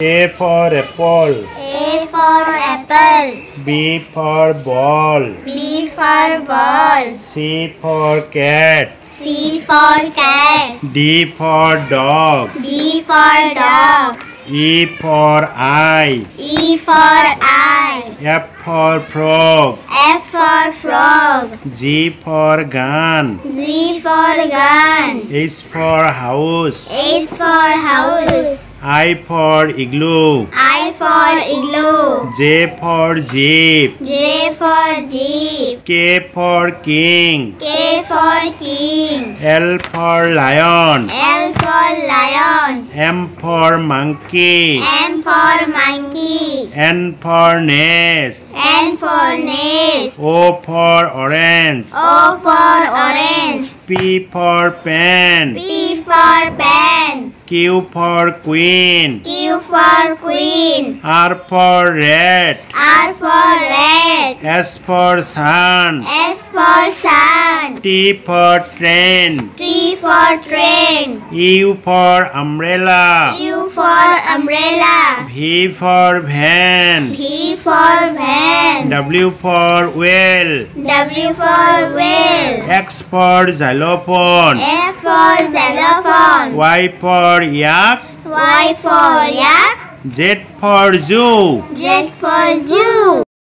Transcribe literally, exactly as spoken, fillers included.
A for apple. A for apple. B for ball. B for ball. C for cat. C for cat. D for dog. D for dog. E for eye. E for eye. F for frog. F for frog. G for gun. G for gun. H for house. H for house. I for igloo. I for igloo. J for jeep. J for jeep. K for king. K for king. L for lion. L for lion. M for monkey. M for monkey. N for nest. N for nest. O for orange. O for orange. P for pen. P for pen. Q for queen. Q for queen. R for rat. R for rat. S for sun. S for sun. T for train. T for train. U for umbrella. U for umbrella. V for van. V for van. W for whale. W for whale. X for xylophone. X for xylophone. Y for yak. Y for yak. Z for zoo. Z for zoo.